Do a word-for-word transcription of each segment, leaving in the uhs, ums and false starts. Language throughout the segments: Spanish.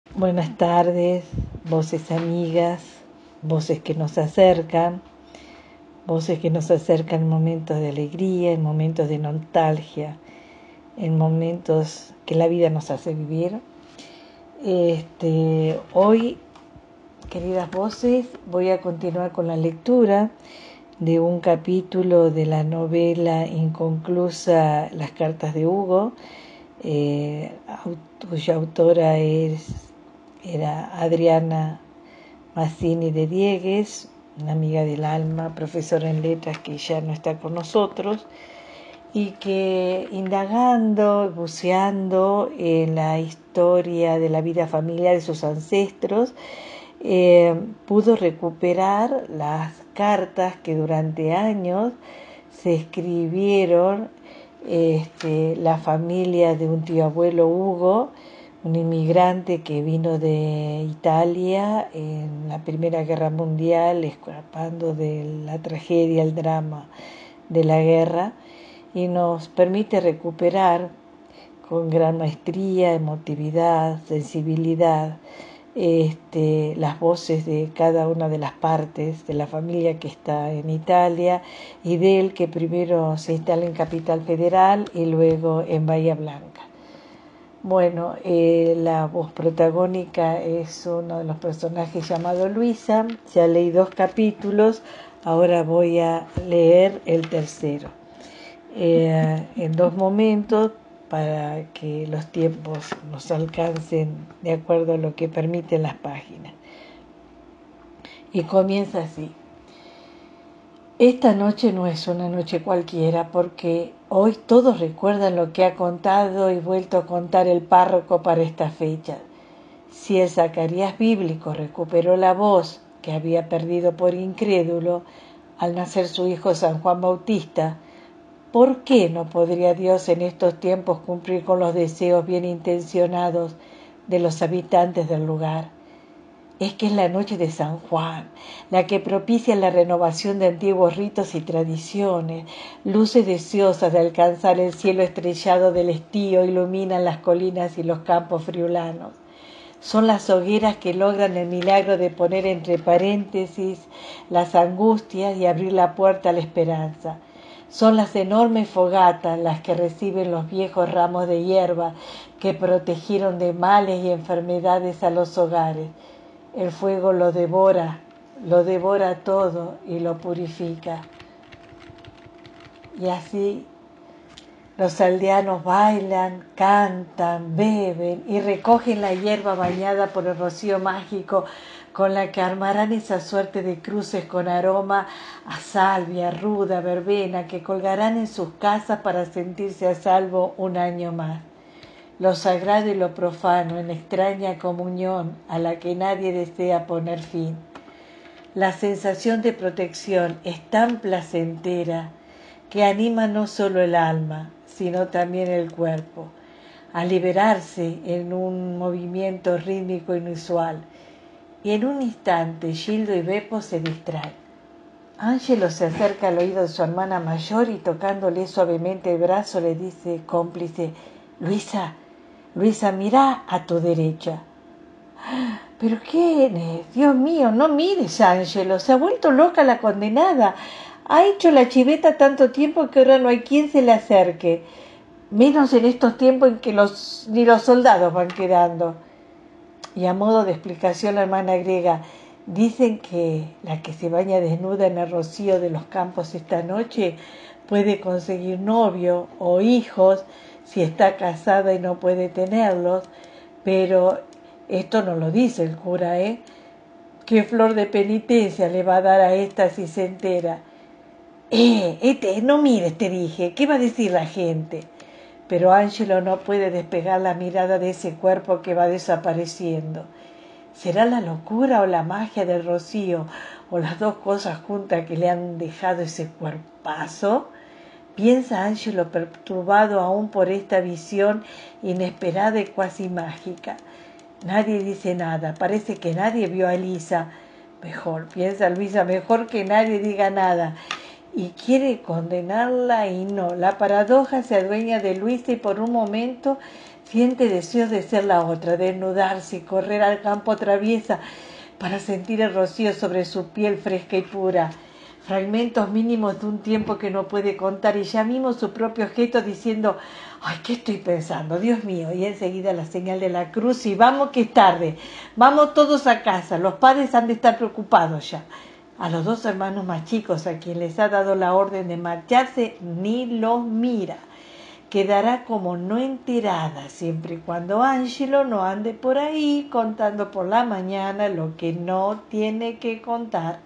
Buenas tardes, voces amigas, voces que nos acercan, voces que nos acercan en momentos de alegría, en momentos de nostalgia, en momentos que la vida nos hace vivir. Este, hoy, queridas voces, voy a continuar con la lectura de un capítulo de la novela inconclusa Las cartas de Hugo, eh, cuya autora es era Adriana Mazzini de Diegues, una amiga del alma, profesora en letras que ya no está con nosotros, y que indagando, buceando en la historia de la vida familiar de sus ancestros, eh, pudo recuperar las cartas que durante años se escribieron este, la familia de un tío abuelo Hugo, un inmigrante que vino de Italia en la Primera Guerra Mundial, escapando de la tragedia, el drama de la guerra, y nos permite recuperar con gran maestría, emotividad, sensibilidad, este, las voces de cada una de las partes de la familia que está en Italia y de él que primero se instala en Capital Federal y luego en Bahía Blanca. Bueno, eh, la voz protagónica es uno de los personajes llamado Luisa. Ya leí dos capítulos, ahora voy a leer el tercero. Eh, en dos momentos para que los tiempos nos alcancen de acuerdo a lo que permiten las páginas. Y comienza así. Esta noche no es una noche cualquiera porque hoy todos recuerdan lo que ha contado y vuelto a contar el párroco para esta fecha. Si el Zacarías bíblico recuperó la voz que había perdido por incrédulo al nacer su hijo San Juan Bautista, ¿por qué no podría Dios en estos tiempos cumplir con los deseos bien intencionados de los habitantes del lugar? Es que es la noche de San Juan, la que propicia la renovación de antiguos ritos y tradiciones. Luces deseosas de alcanzar el cielo estrellado del estío iluminan las colinas y los campos friulanos. Son las hogueras que logran el milagro de poner entre paréntesis las angustias y abrir la puerta a la esperanza. Son las enormes fogatas las que reciben los viejos ramos de hierba que protegieron de males y enfermedades a los hogares. El fuego lo devora, lo devora todo y lo purifica. Y así los aldeanos bailan, cantan, beben y recogen la hierba bañada por el rocío mágico con la que armarán esa suerte de cruces con aroma a salvia, ruda, verbena que colgarán en sus casas para sentirse a salvo un año más. Lo sagrado y lo profano en extraña comunión a la que nadie desea poner fin. La sensación de protección es tan placentera que anima no solo el alma, sino también el cuerpo, a liberarse en un movimiento rítmico inusual. Y en un instante Gildo y Beppo se distraen. Ángelo se acerca al oído de su hermana mayor y tocándole suavemente el brazo le dice, cómplice, Luisa, Luisa, mira a tu derecha. ¿Pero quién es? Dios mío, no mires, Ángelo, se ha vuelto loca la condenada. Ha hecho la chiveta tanto tiempo que ahora no hay quien se le acerque, menos en estos tiempos en que los, ni los soldados van quedando. Y a modo de explicación la hermana agrega, dicen que la que se baña desnuda en el rocío de los campos esta noche puede conseguir novio o hijos si está casada y no puede tenerlos, pero esto no lo dice el cura, ¿eh? ¿Qué flor de penitencia le va a dar a esta si se entera? Eh, este, no mires, te dije, ¿qué va a decir la gente? Pero Ángelo no puede despegar la mirada de ese cuerpo que va desapareciendo. ¿Será la locura o la magia del rocío, o las dos cosas juntas que le han dejado ese cuerpazo? Piensa Ángelo perturbado aún por esta visión inesperada y cuasi mágica. Nadie dice nada, parece que nadie vio a Elisa. Mejor, piensa Luisa, mejor que nadie diga nada. Y quiere condenarla y no. La paradoja se adueña de Luisa y por un momento Siente deseos de ser la otra, desnudarse y correr al campo traviesa para sentir el rocío sobre su piel fresca y pura. Fragmentos mínimos de un tiempo que no puede contar y ya mismo su propio gesto diciendo, ay, ¿qué estoy pensando? Dios mío. Y enseguida la señal de la cruz y vamos que es tarde. Vamos todos a casa. Los padres han de estar preocupados ya. A los dos hermanos más chicos a quien les ha dado la orden de marcharse ni los mira. Quedará como no enterada siempre y cuando Ángelo no ande por ahí contando por la mañana lo que no tiene que contar.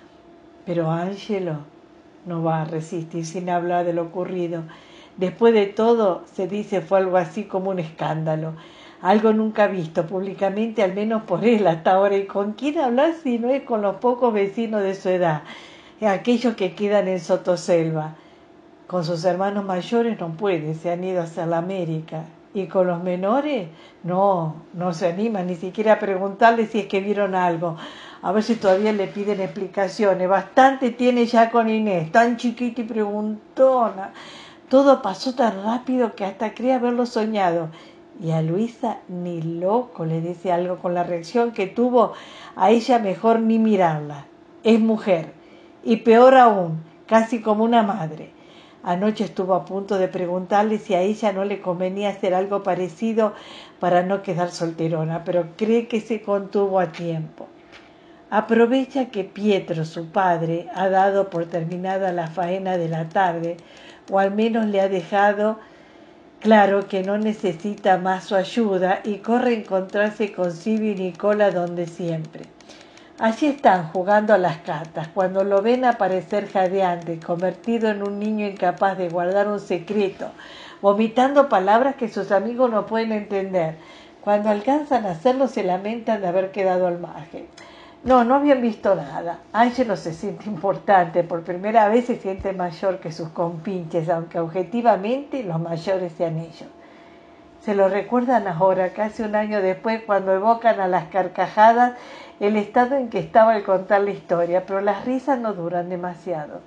Pero Ángelo no va a resistir sin hablar de lo ocurrido. Después de todo, se dice, fue algo así como un escándalo. Algo nunca visto públicamente, al menos por él hasta ahora. ¿Y con quién hablar si no es con los pocos vecinos de su edad? Aquellos que quedan en Sotoselva. Con sus hermanos mayores no puede, se han ido hacia la América. Y con los menores, no, no se animan ni siquiera a preguntarle si es que vieron algo. A ver si todavía le piden explicaciones. Bastante tiene ya con Inés, tan chiquita y preguntona. Todo pasó tan rápido que hasta cree haberlo soñado. Y a Luisa ni loco le dice algo con la reacción que tuvo. A ella mejor ni mirarla. Es mujer. Y peor aún, casi como una madre. Anoche estuvo a punto de preguntarle si a ella no le convenía hacer algo parecido para no quedar solterona, pero cree que se contuvo a tiempo. Aprovecha que Pietro, su padre, ha dado por terminada la faena de la tarde, o al menos le ha dejado claro que no necesita más su ayuda, y corre a encontrarse con Silvio y Nicola donde siempre. Allí están jugando a las cartas, cuando lo ven aparecer jadeante, convertido en un niño incapaz de guardar un secreto, vomitando palabras que sus amigos no pueden entender. Cuando alcanzan a hacerlo se lamentan de haber quedado al margen. No, no habían visto nada. Ángelo se siente importante, por primera vez se siente mayor que sus compinches, aunque objetivamente los mayores sean ellos. Se lo recuerdan ahora, casi un año después, cuando evocan a las carcajadas el estado en que estaba al contar la historia, pero las risas no duran demasiado.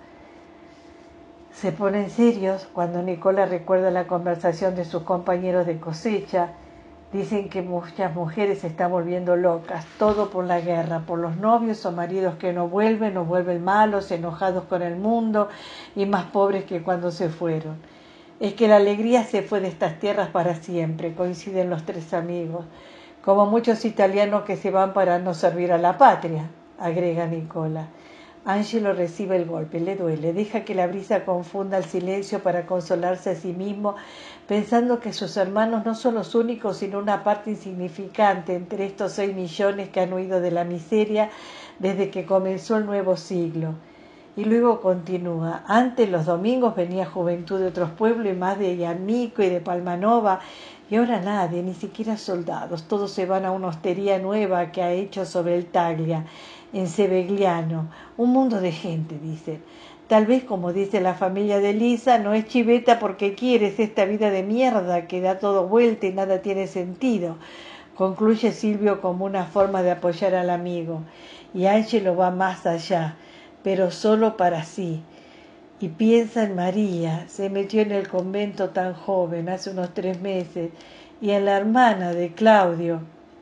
Se ponen serios cuando Nicola recuerda la conversación de sus compañeros de cosecha. Dicen que muchas mujeres se están volviendo locas, todo por la guerra, por los novios o maridos que no vuelven o vuelven malos, enojados con el mundo y más pobres que cuando se fueron. Es que la alegría se fue de estas tierras para siempre, coinciden los tres amigos, como muchos italianos que se van para no servir a la patria, agrega Nicola. Ángelo recibe el golpe, le duele, deja que la brisa confunda el silencio para consolarse a sí mismo, pensando que sus hermanos no son los únicos, sino una parte insignificante entre estos seis millones que han huido de la miseria desde que comenzó el nuevo siglo. Y luego continúa. Antes los domingos venía juventud de otros pueblos y más de Yanico y de Palmanova, y ahora nadie, ni siquiera soldados. Todos se van a una hostería nueva que ha hecho sobre el Taglia, en Sevegliano. Un mundo de gente, dicen. Tal vez, como dice la familia de Lisa, no es chiveta porque quieres esta vida de mierda que da todo vuelta y nada tiene sentido. Concluye Silvio como una forma de apoyar al amigo. Y Ángelo va más allá, pero solo para sí. Y piensa en María, se metió en el convento tan joven, hace unos tres meses, y en la hermana de Claudio,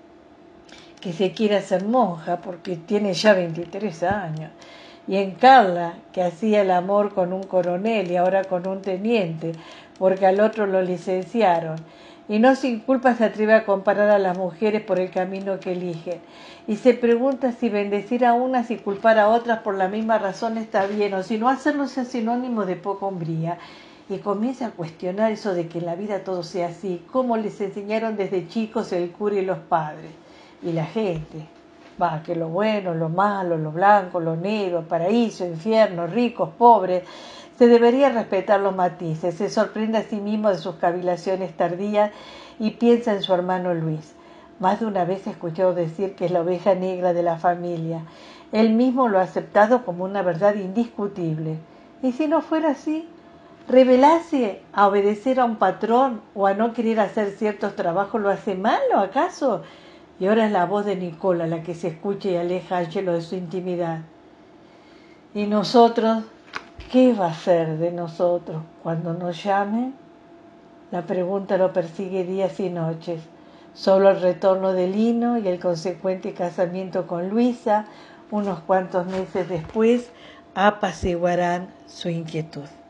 que se quiere hacer monja porque tiene ya veintitrés años, y en Carla, que hacía el amor con un coronel y ahora con un teniente, porque al otro lo licenciaron, y no sin culpa se atreve a comparar a las mujeres por el camino que eligen, y se pregunta si bendecir a unas y culpar a otras por la misma razón está bien, o si no hacerlo sea sinónimo de poca hombría, y comienza a cuestionar eso de que en la vida todo sea así, como les enseñaron desde chicos el cura y los padres, y la gente. Va, que lo bueno, lo malo, lo blanco, lo negro, paraíso, infierno, ricos, pobres, se debería respetar los matices. Se sorprende a sí mismo de sus cavilaciones tardías y piensa en su hermano Luis. Más de una vez escuchó decir que es la oveja negra de la familia. Él mismo lo ha aceptado como una verdad indiscutible. ¿Y si no fuera así? ¿Rebelarse a obedecer a un patrón o a no querer hacer ciertos trabajos lo hace malo, acaso? Y ahora es la voz de Nicola la que se escucha y aleja a Ángelo de su intimidad. ¿Y nosotros? ¿Qué va a ser de nosotros cuando nos llamen? La pregunta lo persigue días y noches. Solo el retorno de Lino y el consecuente casamiento con Luisa, unos cuantos meses después, apaciguarán su inquietud.